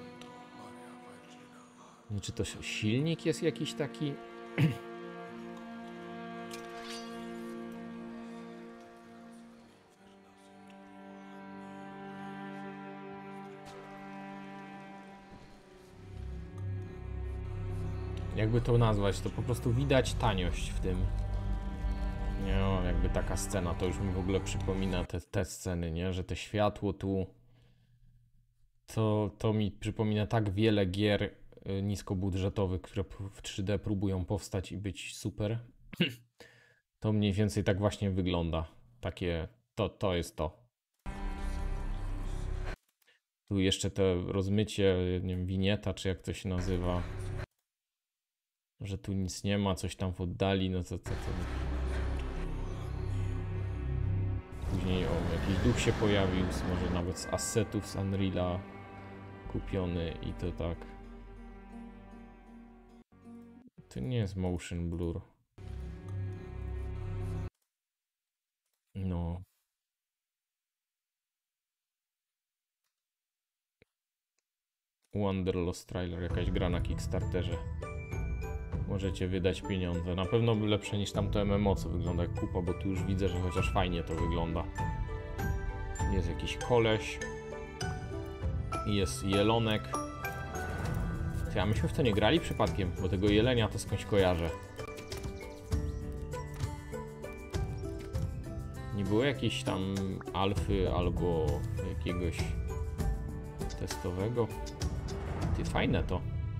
Nie, czy to silnik jest jakiś taki? Jakby to nazwać, to po prostu widać taniość w tym. Nie, no, jakby taka scena, to już mi w ogóle przypomina te, te sceny, nie? Że te światło tu, to, to mi przypomina tak wiele gier niskobudżetowych, które w trzy D próbują powstać i być super. To mniej więcej tak właśnie wygląda. Takie, to, to jest to. Tu jeszcze te rozmycie, nie wiem, winieta, czy jak to się nazywa. Że tu nic nie ma, coś tam w oddali, no to, to, to... Później o, jakiś duch się pojawił, może nawet z assetów z Unreala kupiony i to tak. To nie jest motion blur. No. Wanderlust trailer, jakaś gra na Kickstarterze. Możecie wydać pieniądze. Na pewno lepsze niż tamto M M O, co wygląda jak kupa, bo tu już widzę, że chociaż fajnie to wygląda. Jest jakiś koleś. I jest jelonek. Ja myśmy w to nie grali przypadkiem, bo tego jelenia to skądś kojarzę. Nie było jakiejś tam alfy albo jakiegoś testowego. Ty, fajne to.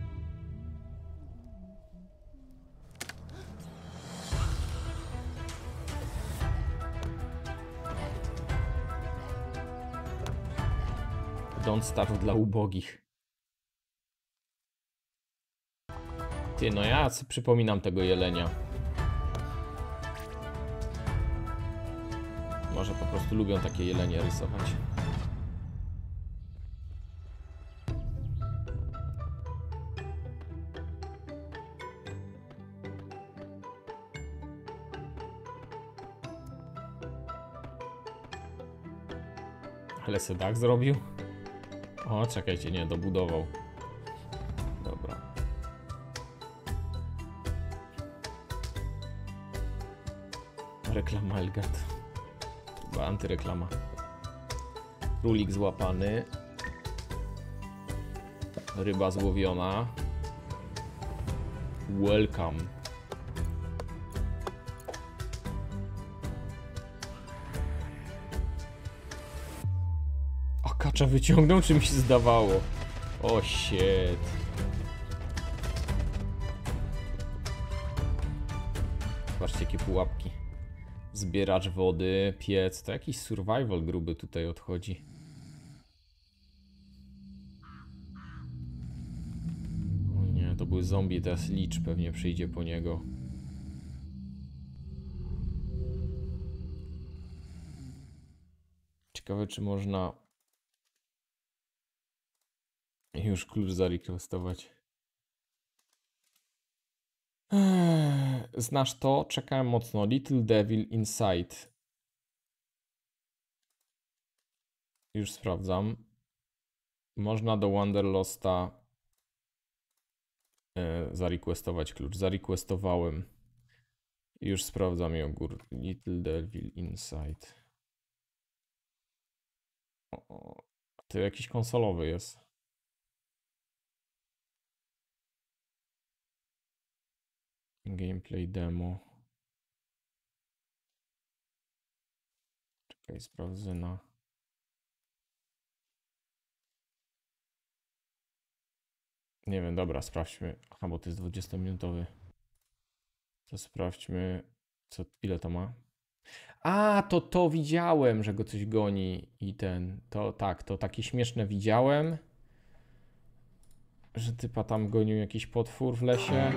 Don't Starve dla ubogich. Ty, no ja sobie przypominam tego jelenia. Może po prostu lubią takie jelenie rysować. Ale se tak zrobił? O, czekajcie, nie, dobudował. Dobra. Reklama Elgard. Chyba antyreklama. Królik złapany. Ryba złowiona. Welcome. A kacza wyciągnął, czy mi się zdawało? O shit. Patrzcie, jakie pułapki. Zbieracz wody, piec. To jakiś survival gruby tutaj odchodzi. O nie, to był zombie, teraz licz pewnie przyjdzie po niego. Ciekawe, czy można już klucz zarequestować. Znasz to? Czekałem mocno. Little Devil Inside. Już sprawdzam. Można do Wanderlosta e, zarequestować klucz. Zarequestowałem. Już sprawdzam jogurt. Little Devil Inside. O, to jakiś konsolowy jest. Gameplay demo. Czekaj, sprawdzę na... Nie wiem, dobra, sprawdźmy. Aha, bo to jest dwudziestominutowy. To sprawdźmy, co, ile to ma. A, to to widziałem, że go coś goni i ten, to tak, to takie śmieszne widziałem, że typa tam gonił jakiś potwór w lesie.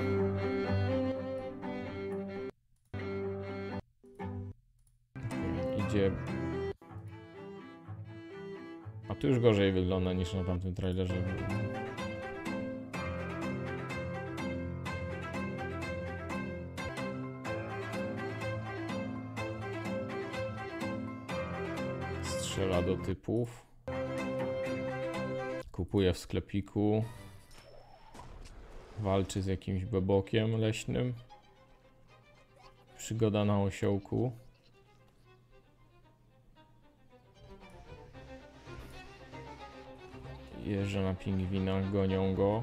Idzie. A tu już gorzej wygląda niż na tamtym trailerze. Strzela do typów. Kupuje w sklepiku. Walczy z jakimś bebokiem leśnym. Przygoda na osiołku. Jeżdża na pingwinach, gonią go.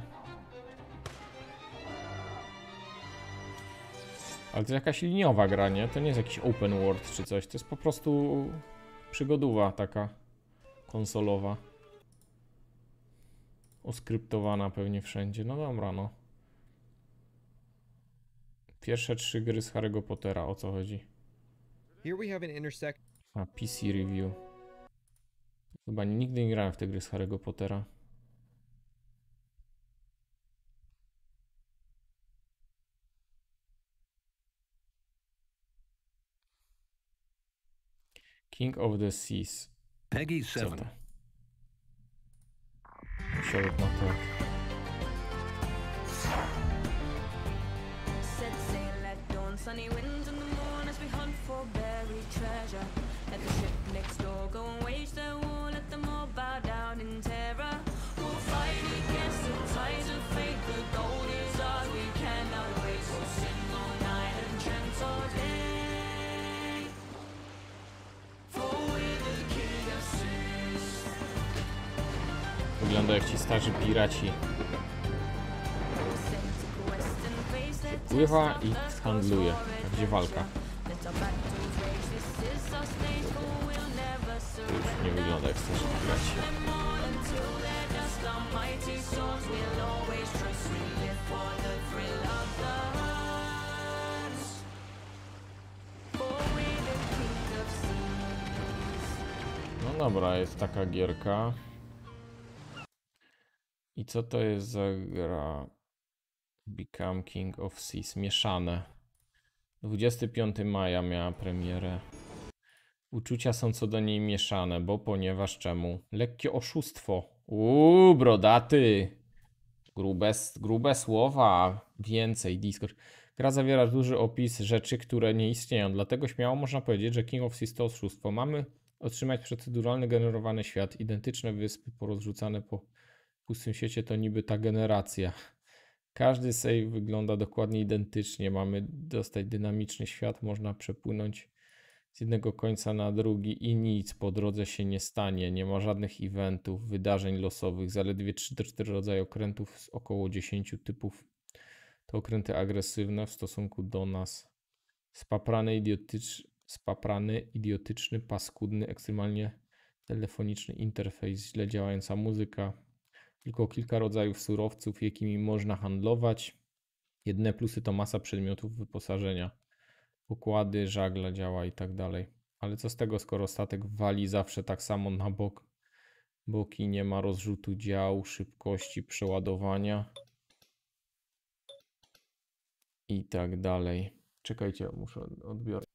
Ale to jest jakaś liniowa gra, nie? To nie jest jakiś open world czy coś. To jest po prostu przygodowa taka konsolowa. Oskryptowana pewnie wszędzie. No dobra, no. Pierwsze trzy gry z Harry'ego Pottera, o co chodzi? Here we have an intersect. A, P C review. Chyba nigdy nie grałem w te gry z Harry'ego Pottera. King of the Seas. Peggy seven. Osiołek na to. Sunny winds in the morning as we hunt for buried treasure. Let the ship next door go and wage their war. Let them all bow down in terror. We'll fight against the tides of fate. The gold is ours, we cannot wait. So sing all night and chant all day. For we're the king of seas. Wygląda jak ci starzy piraci. Pływa i handluje. A gdzie walka? To już nie wygląda jak starzy piraci. No dobra, jest taka gierka. I co to jest za gra? Become King of Seas. Mieszane. dwudziestego piątego maja miała premierę. Uczucia są co do niej mieszane, bo ponieważ czemu? Lekkie oszustwo. Uuu, brodaty. Grube, grube słowa. Więcej. Discord. Gra zawiera duży opis rzeczy, które nie istnieją. Dlatego śmiało można powiedzieć, że King of Seas to oszustwo. Mamy otrzymać proceduralny generowany świat. Identyczne wyspy porozrzucane po pustym świecie to niby ta generacja. Każdy save wygląda dokładnie identycznie. Mamy dostać dynamiczny świat, można przepłynąć z jednego końca na drugi i nic po drodze się nie stanie. Nie ma żadnych eventów, wydarzeń losowych, zaledwie trzy do czterech rodzaje okrętów z około dziesięciu typów. To okręty agresywne w stosunku do nas. Spaprany, idiotycz... Spaprany idiotyczny, paskudny, ekstremalnie telefoniczny interfejs, źle działająca muzyka. Tylko kilka rodzajów surowców, jakimi można handlować. Jedyne plusy to masa przedmiotów wyposażenia. Pokłady, żagla działa i tak dalej. Ale co z tego, skoro statek wali zawsze tak samo na bok, boki, nie ma rozrzutu dział, szybkości przeładowania i tak dalej. Czekajcie, muszę odbiorę.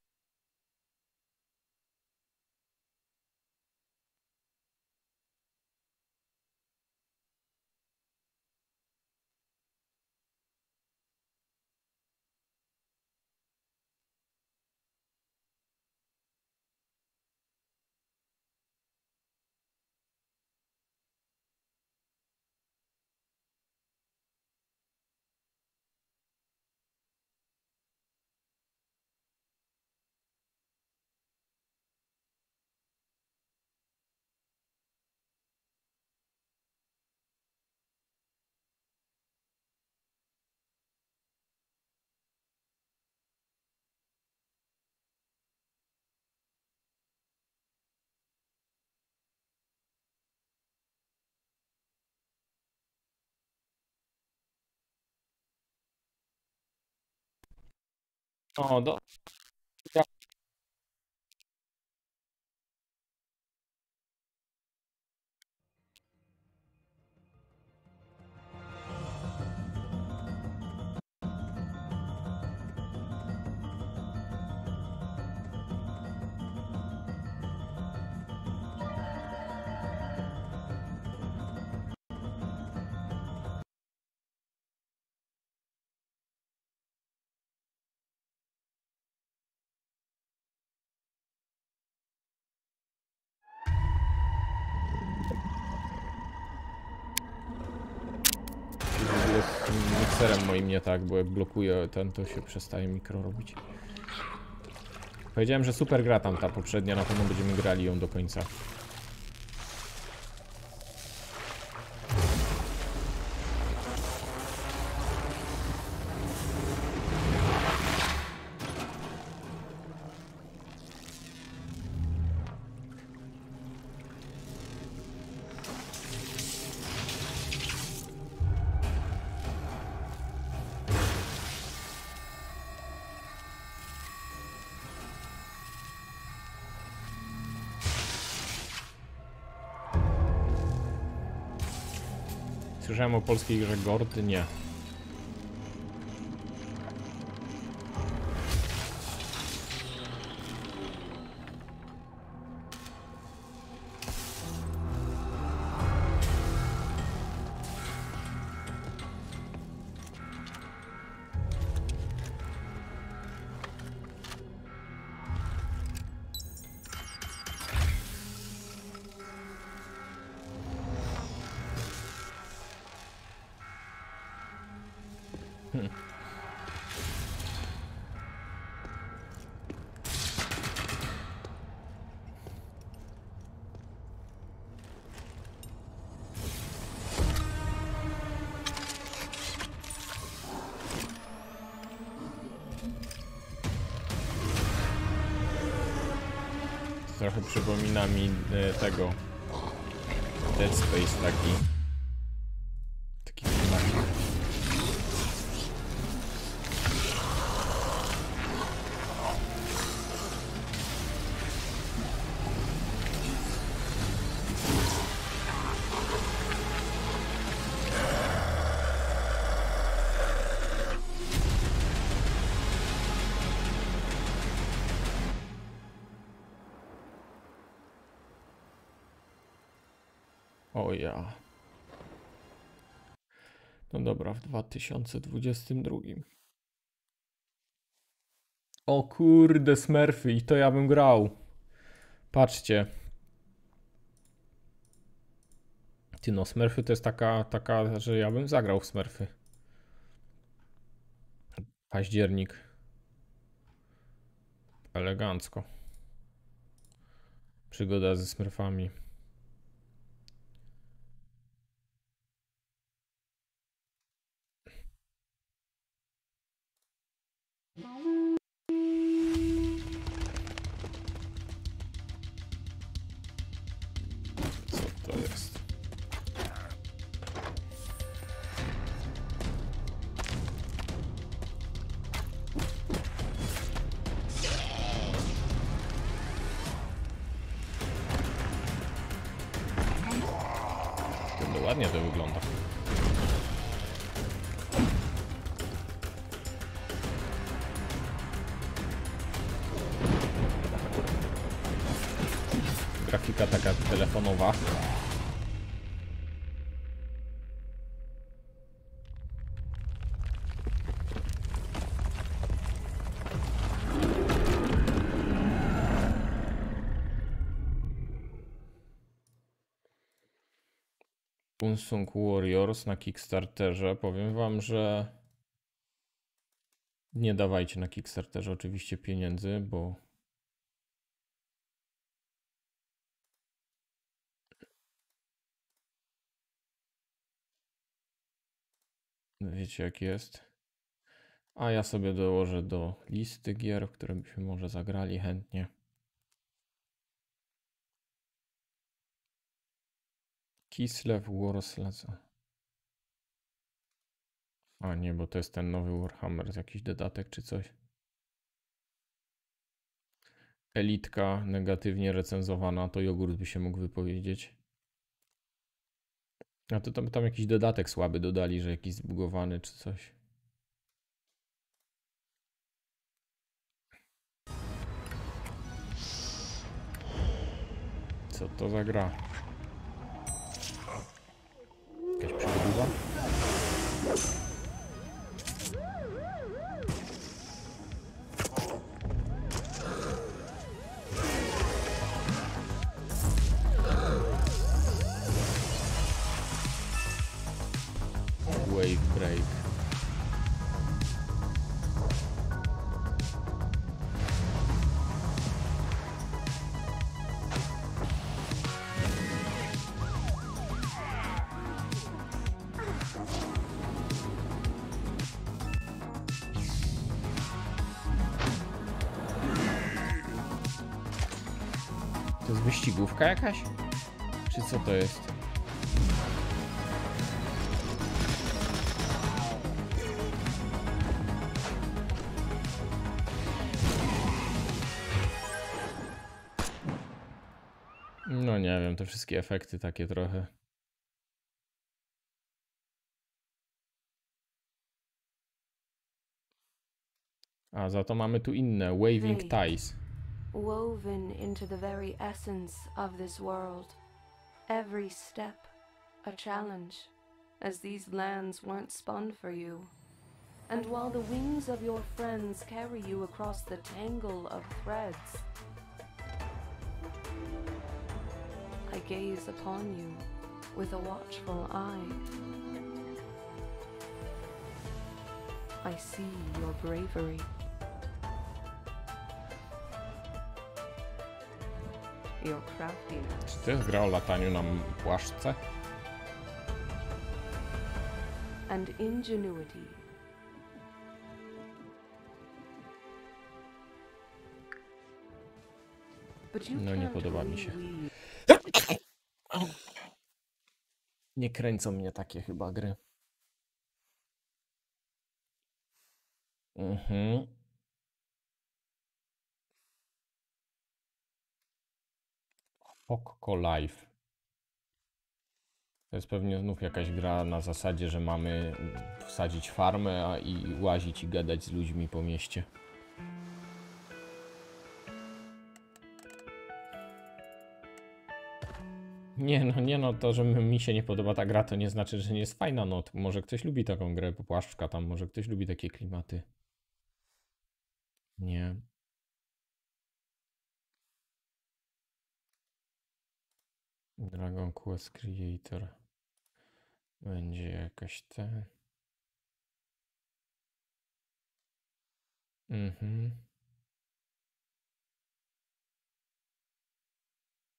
O, do... Ja... Z tym mikserem moim nie tak, bo jak blokuję ten, to się przestaje mikro robić. Powiedziałem, że super gra tam ta poprzednia, na pewno będziemy grali ją do końca. Słyszałem o polskiej grze Gord? Nie. Hmm. Trochę przypomina mi e, tego Dead Space taki. Taki klimat. O ja. No dobra, w dwa tysiące dwudziestym drugim. O kurde, Smurfy, i to ja bym grał. Patrzcie. Ty no, Smurfy to jest taka, taka, że ja bym zagrał w Smurfy. Październik. Elegancko. Przygoda ze smurfami. Co to jest? To ładnie to wygląda. Grafika taka telefonowa. Unsung Warriors na Kickstarterze. Powiem wam, że nie dawajcie na Kickstarterze oczywiście pieniędzy, bo wiecie jak jest. A ja sobie dołożę do listy gier, w które byśmy może zagrali chętnie. Kislev Wars. A nie, bo to jest ten nowy Warhammer, jakiś dodatek czy coś. Elitka negatywnie recenzowana, to jogurt by się mógł wypowiedzieć. A to tam, tam jakiś dodatek słaby dodali, że jakiś zbugowany czy coś. Co to za gra? Jakaś przygodowa? Wave break. To jest wyścigówka jakaś? Czy co to jest? No nie wiem, te wszystkie efekty takie trochę. A za to mamy tu inne, Waving Ties. Woven into the very essence of this world. Every step a challenge, as these lands weren't spun for you. And while the wings of your friends carry you across the tangle of threads, I gaze upon you with a watchful eye. I see your bravery. Your craftiness. Czy to jest gra o lataniu na płaszczce? And ingenuity. But you No nie can't podoba mi się. really Nie kręcą mnie takie chyba gry. Mhm. Hokko Life. To jest pewnie znów jakaś gra na zasadzie, że mamy wsadzić farmę a i łazić i gadać z ludźmi po mieście. Nie no, nie no, to, że mi się nie podoba ta gra, to nie znaczy, że nie jest fajna. No, to może ktoś lubi taką grę, popłaszczka tam, może ktoś lubi takie klimaty. Nie. Dragon Quest Creator. Będzie jakaś te. Mhm.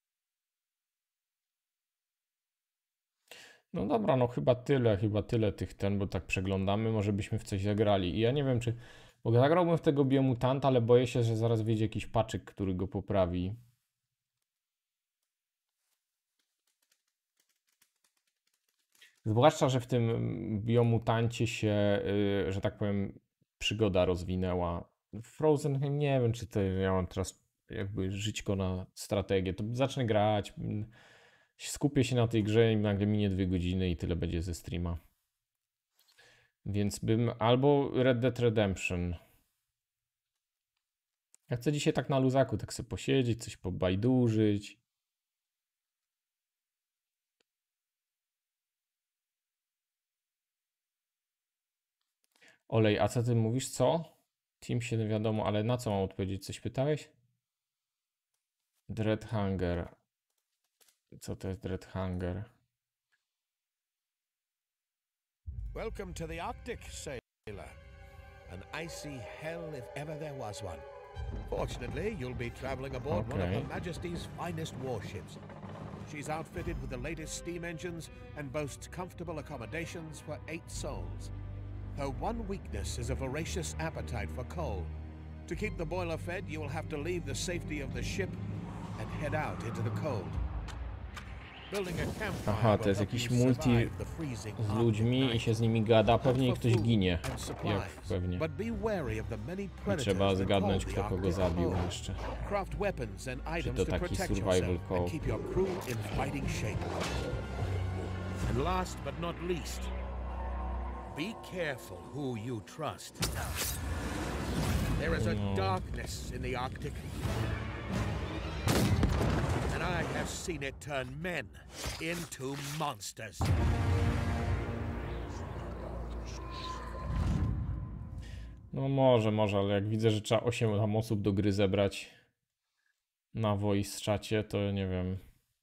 No dobra, no chyba tyle, chyba tyle tych ten, bo tak przeglądamy, może byśmy w coś zagrali. I ja nie wiem, czy... Bo zagrałbym w tego biomutanta, ale boję się, że zaraz wyjdzie jakiś paczyk, który go poprawi. Zwłaszcza, że w tym biomutancie się, yy, że tak powiem, przygoda rozwinęła. W Frozen nie wiem, czy to ja mam teraz jakby żyćko na strategię. To zacznę grać, skupię się na tej grze i nagle minie dwie godziny i tyle będzie ze streama. Więc bym... Albo Red Dead Redemption. Ja chcę dzisiaj tak na luzaku, tak sobie posiedzieć, coś pobajdurzyć. Olej, a co ty mówisz? Co? Team się nie wiadomo, ale na co mam odpowiedzieć? Coś pytałeś? Dreadhanger. Co to jest Dreadhanger? Welcome to the Arctic, sailor. An icy hell if ever there was one. Fortunately, you'll be traveling aboard one of Okay. Her Majesty's finest warships. She's outfitted with the latest steam engines and boasts comfortable accommodations for eight souls. Her one weakness is a voracious appetite for coal. To keep the boiler fed, you will have to leave the safety of the ship and head out into the cold. Building a campfire Aha, will to jest help jakiś you multi survive the freezing z Arctic ludźmi i night. się z nimi gada. Pewnie Hunt for ktoś food ginie. and Jak supplies, pewnie. but be wary of the many I predators trzeba that zgadnąć, call kto the kogo Arctic zabił home. jeszcze. Craft weapons and Czy items to to taki protect survival yourself call? and keep your crew in fighting shape. And last but not least, be careful who you trust. There is a No. darkness in the Arctic, and I have seen it turn men into monsters. No może, może, ale jak widzę, że trzeba osiem tam osób do gry zebrać na voice czacie, to nie wiem.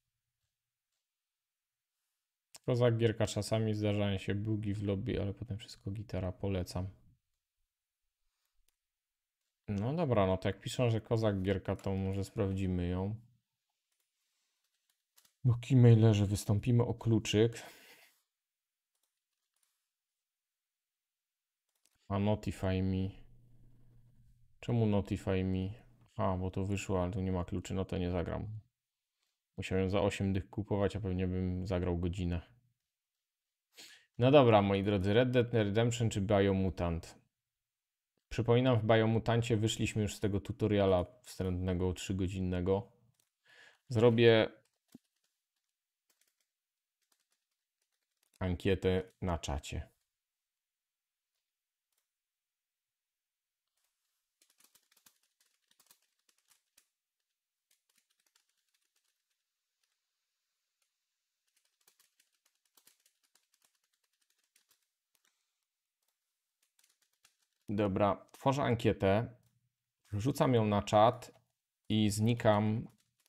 Kozak gierka, czasami zdarzają się bugi w lobby, ale potem wszystko gitara, polecam. No dobra, no to jak piszą, że kozak gierka, to może sprawdzimy ją. W Keymailerze wystąpimy o kluczyk. A notify me. Czemu notify me? A, bo to wyszło, ale tu nie ma kluczy, no to nie zagram. Musiałem za osiem dych kupować, a pewnie bym zagrał godzinę. No dobra, moi drodzy, Red Dead Redemption czy Biomutant? Przypominam, w Biomutancie wyszliśmy już z tego tutoriala wstępnego trzygodzinnego. Zrobię ankietę na czacie. Dobra, tworzę ankietę, wrzucam ją na czat i znikam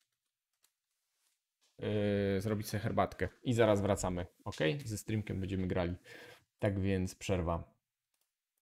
yy, zrobić sobie herbatkę i zaraz wracamy, ok? Ze streamkiem będziemy grali. Tak więc przerwa.